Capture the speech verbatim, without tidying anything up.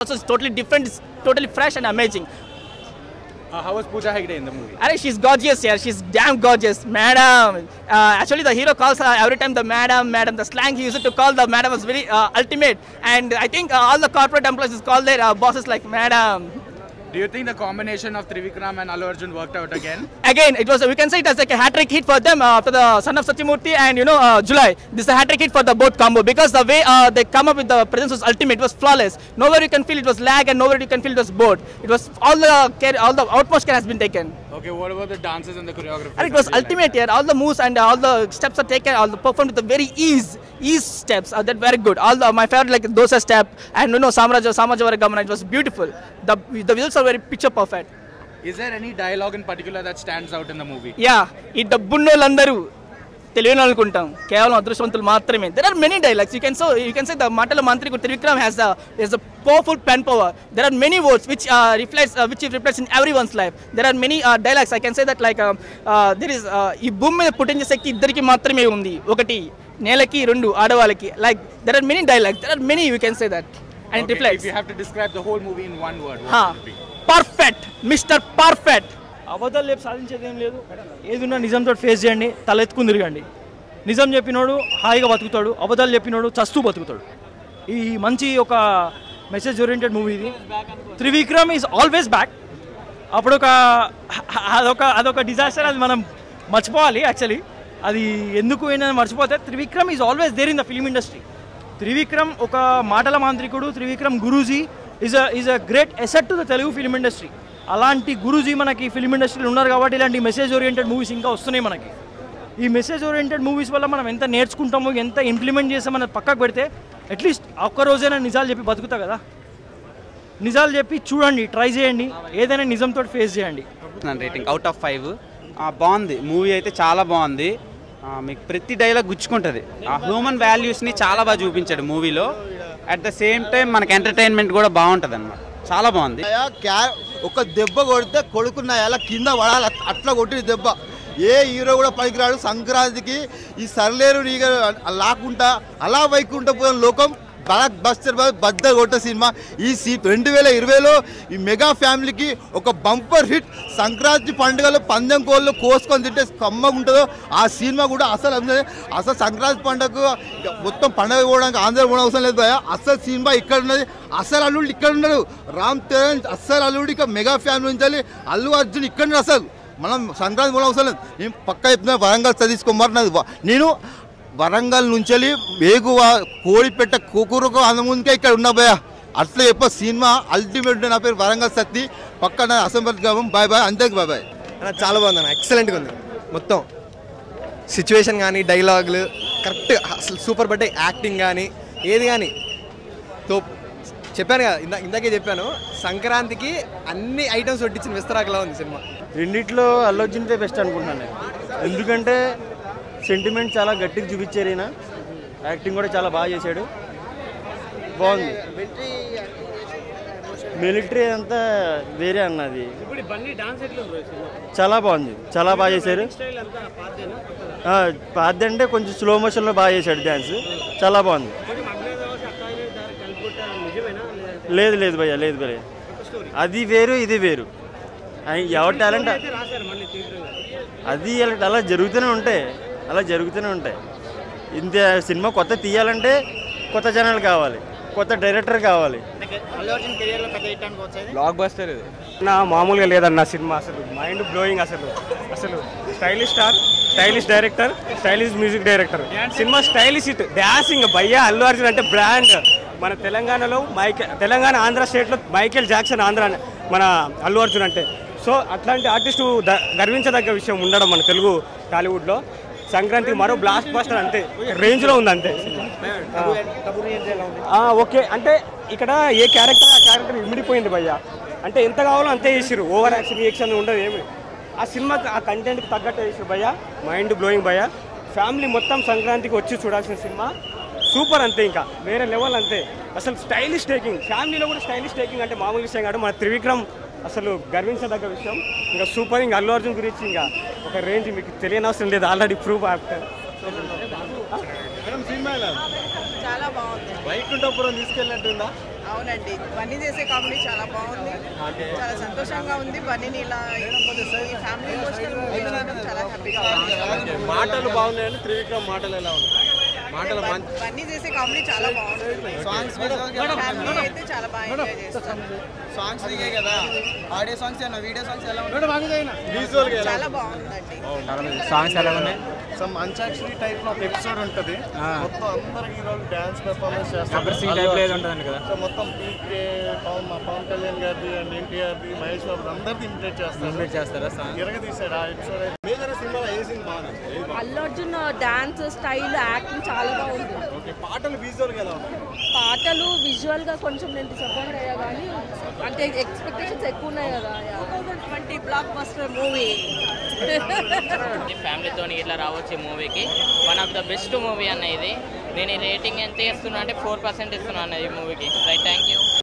also is totally different, it's totally fresh and amazing. Uh, how was Pooja Hegde in the movie? Arey, she's gorgeous here. She's damn gorgeous, madam. Uh, actually, the hero calls her every time the madam, madam. The slang he used to call the madam was very uh, ultimate. And I think uh, all the corporate employees call their uh, bosses like madam. Do you think the combination of Trivikram and Allu Arjun worked out again? Again, it was, we can say it as like a hat-trick hit for them uh, after the Son of Satyamurthy and, you know, uh, July. This is a hat-trick hit for the both combo because the way uh, they come up with the presence was ultimate. It was flawless. Nowhere you can feel it was lag and nowhere you can feel it was bored. It was, all the care, all the utmost care has been taken. Okay, what about the dances and the choreography? And it was ultimate here. All the moves and all the steps are taken, all the performed with a very ease, ease steps. Uh, that very good. All the, my favorite like Dosa step and you know Samraja, Samajavara Gamana. It was beautiful. The the visuals are very picture perfect. Is there any dialogue in particular that stands out in the movie? Yeah, it the bunnolandaru. తెలియని అనుకుంటాం కేవలం అదృష్టవంతులు మాత్రమే. There are many dialogues. You can so you can say the Matala Mantriku Trivikram has a has a powerful pen power. There are many words which uh, reflects uh, which reflects in everyone's life. There are many uh, dialogues. I can say that like uh, uh, there is ఈ భూమి మీద పుట్టించే శక్తి ఇద్దరికి మాత్రమే ఉంది. ఒకటి నేలకి రెండు ఆడవాళ్ళకి. Like there are many dialogues. There are many you can say that. And okay, it reflects. If you have to describe the whole movie in one word, what huh. would it be? Perfect, Mister Perfect. అబద్ధాలు లేపు సాధించేది ఏం లేదు. ఏదున్నా నిజంతో face చేయండి, తలెత్తుకుని తిరగండి. నిజం చెప్పినోడు హాయిగా బతుకుతాడు, అబద్ధాలు చెప్పినోడు చస్తూ బతుకుతాడు. ఈ మంచి ఒక మెసేజ్ ఓరియంటెడ్ మూవీ ఇది. Trivikram is always back. అప్పుడు ఒక అదొక అదొక డిజాస్టర్, అది మనం మర్చిపోవాలి. యాక్చువల్లీ అది ఎందుకు ఏంటని మర్చిపోతే Trivikram is always there in the film industry. Trivikram ఒక మాటల మాంత్రికుడు. Trivikram Guruji is a is a great asset to the Telugu film industry. అలాంటి గురూజీ మనకి ఫిల్మ్ ఇండస్ట్రీలో ఉన్నారు కాబట్టి ఇలాంటి మెసేజ్ ఓరియంటెడ్ మూవీస్ ఇంకా వస్తున్నాయి మనకి. ఈ మెసేజ్ ఓరియంటెడ్ మూవీస్ వల్ల మనం ఎంత నేర్చుకుంటామో, ఎంత ఇంప్లిమెంట్ చేస్తామని పక్కకు పెడితే అట్లీస్ట్ ఒక్క రోజైనా నిజాలు చెప్పి బతుకుతా కదా. నిజాలు చెప్పి చూడండి, ట్రై చేయండి, ఏదైనా నిజంతో ఫేస్ చేయండి. Rating out of five. బాగుంది మూవీ అయితే, చాలా బాగుంది. మీకు ప్రతి డైలాగ్ గుచ్చుకుంటుంది. ఆ హ్యూమన్ వాల్యూస్ని చాలా బాగా చూపించాడు మూవీలో. అట్ ద సేమ్ టైం మనకి ఎంటర్టైన్మెంట్ కూడా బాగుంటుంది అన్నమాట. చాలా బాగుంది. ఒక దెబ్బ కొడితే కొడుకున్న ఎలా కింద పడాలి, అట్లా కొట్టిన దెబ్బ. ఏ హీరో కూడా పనికిరాడు. సంక్రాంతికి ఈ సర్లేరు నీగా లాక్కుంటా అలా వైకుంటా పోయిన లోకం బ్లాక్ బస్టర్ బద్ద కొట్ట సినిమా. ఈ సీ రెండు వేల ఇరవైలో ఈ మెగా ఫ్యామిలీకి ఒక బంపర్ హిట్. సంక్రాంతి పండుగలో పందెం కోళ్ళు కోసుకొని తింటే కమ్మగా ఉంటుందో ఆ సినిమా కూడా అసలు అసలు సంక్రాంతి పండుగ మొత్తం పండుగ పోవడానికి ఆంధ్ర పోవడం అవసరం లేదు భయ. అసలు సినిమా ఇక్కడ ఉన్నది, అసలు అల్లుడు ఇక్కడ ఉన్నాడు. రామ్ చరణ్ అస్సలు అల్లుడు ఇక మెగా ఫ్యామిలీ నుంచి అల్లు అర్జున్ ఇక్కడ అసలు మనం సంక్రాంతి పోవడం అవసరం లేదు. నేను పక్క చెప్తున్నా వరంగల్ చదివించుకోమన్నది. నేను వరంగల్ నుంచి వేగువ కోడిపెట్ట కూకురుకు అందముందుకే ఇక్కడ ఉన్నా భయ. అట్లా చెప్ప సినిమా అల్టిమేట్. నా పేరు వరంగల్ సత్తి, పక్కన అసెంబ్లీ గ్రామం. బాయ్ బాయ్, అంతేకి బాయ్ బాయ్. చాలా బాగుంది అన్న, ఎక్సలెంట్గా ఉంది. మొత్తం సిచ్యువేషన్ కానీ డైలాగులు కరెక్ట్, అసలు సూపర్. బట్ యాక్టింగ్ కానీ ఏది కానీ తో చెప్పాను కదా, ఇందా ఇందాకే చెప్పాను. సంక్రాంతికి అన్ని ఐటమ్స్ వడ్డించిన విస్తరాకలా ఉంది సినిమా. రెండిట్లో అల్లు అర్జున్దే బెస్ట్ అనుకుంటున్నాను నేను. ఎందుకంటే సెంటిమెంట్ చాలా గట్టిగా చూపించారు ఈయన. యాక్టింగ్ కూడా చాలా బాగా చేశాడు, బాగుంది. మిలిటరీ అంతా వేరే అన్నది, చాలా బాగుంది, చాలా బాగా చేశారు. పాద్య అంటే కొంచెం స్లో మోషన్లో బాగా చేశాడు డ్యాన్స్, చాలా బాగుంది. లేదు లేదు భయ్య, లేదు భయ్య, అది వేరు ఇది వేరు. ఎవరి టాలెంట్ అది అలా జరుగుతూనే ఉంటాయి, అలా జరుగుతూనే ఉంటాయి. ఇంత సినిమా కొత్త తీయాలంటే కొత్త ఛానల్ కావాలి, కొత్త డైరెక్టర్ కావాలి. బ్లాక్ బస్టర్ ఇది నా మామూలుగా లేదన్న సినిమా. అసలు మైండ్ బ్లోయింగ్. అసలు అసలు stylish star, stylish director, stylish music director. సినిమా స్టైలిష్ హిట్. డాన్సింగ్ భయ్యా అల్లు అర్జున్ అంటే బ్రాండ్. మన తెలంగాణలో మైకే తెలంగాణ ఆంధ్ర స్టేట్లో మైకేల్ జాక్సన్ ఆంధ్ర మన అల్లు అర్జున్ అంటే. సో అట్లాంటి ఆర్టిస్టు గర్వించదగ్గ విషయం ఉండడం మన తెలుగు టాలీవుడ్లో. సంక్రాంతికి మరో బ్లాస్ట్ బస్టర్ అంతే, రేంజ్లో ఉంది అంతే. ఓకే అంటే ఇక్కడ ఏ క్యారెక్టర్ ఆ క్యారెక్టర్ ఇమిడిపోయింది భయ్య. అంటే ఎంత కావాలో అంతే చేసిరు, ఓవర్ యాక్షన్ రియాక్షన్ ఉండదు ఏమి. ఆ సినిమాకి ఆ కంటెంట్కి తగ్గట్టు చేసిరు భయ్య. మైండ్ బ్లోయింగ్ భయ్య. ఫ్యామిలీ మొత్తం సంక్రాంతికి వచ్చి చూడాల్సిన సినిమా. సూపర్ అంతే, ఇంకా వేరే లెవెల్ అంతే. అసలు స్టైలిష్ టేకింగ్, ఫ్యామిలీలో కూడా స్టైలిష్ టేకింగ్ అంటే మామూలు విషయం కాదు. మన త్రివిక్రమ్ అసలు గర్వించదగ్గ విషయం. ఇంకా సూపర్. ఇంకా అల్లు అర్జున్ గురించి ఇంకా ఒక రేంజ్ మీకు తెలియని అవసరం లేదు, ఆల్రెడీ ప్రూఫ్ యాక్టర్. చాలా బాగుంది. వైకుంఠపురం తీసుకెళ్ళినట్టుందా? అవునండి, బన్నీ చేసే కామెడీ చాలా బాగుంది, చాలా సంతోషంగా ఉంది. బన్నీని ఇలా ఫ్యామిలీ ఎమోషనల్ మూవీ చూడడం చాలా హ్యాపీగా ఉంది. మాటలు బాగున్నాయని త్రివిక్రమ్ మాటలు ఎలా ఉన్నాయి? మాటలు బన్నీ చేసే కామెడీ చాలా బాగుంది. సాంగ్స్ ఫ్యామిలీ అయితే చాలా బాగా ఎంజాయ్ చేస్తాం. సాంగ్స్ దిగే కదా, ఆడియో సాంగ్స్ ఏనా, వీడియో సాంగ్స్ ఎలా ఉన్నాయి? విజువల్ గా చాలా బాగుందండి. సాంగ్స్ ఎలా ఉన్నాయి? సమ్ అంచాక్షరి టైప్ లో ఎపిసోడ్ ఉంటుంది, మొత్తం అందరు హీరోలు డాన్స్ పెర్ఫార్మెన్స్ చేస్తారు. సో మొత్తం పీకే పవన్ మా పవన్ కళ్యాణ్ గారిది అండ్ ఎన్టీఆర్ది మహేష్ బాబు అందరిది ఇమిటేట్ చేస్తారు చేస్తారా ఇరగ తీసాడు ఆ ఎపిసోడ్. మేజర్ సినిమాలో ఏ సీన్ బాగుంది? Allu Arjun dance style acting చాలా బాగుంది. పాటలు విజువల్ గా ఎలా ఉన్నాయి? పాటలు విజువల్ గా కొంచెం నేను డిసప్పాయింట్ అయ్యా, కానీ అంటే ఎక్స్పెక్టేషన్స్ ఎక్కువ ఉన్నాయి కదా. ట్వంటీ బ్లాక్ బస్టర్ మూవీ ఫ్యామిలీతో ఇట్లా రావచ్చు మూవీకి. One of the best movie అన్న ఇది. నేను ఈ రేటింగ్ ఎంత ఇస్తున్నా అంటే ఫోర్ పర్సెంట్ ఇస్తున్నాను ఈ మూవీకి. Right, thank you.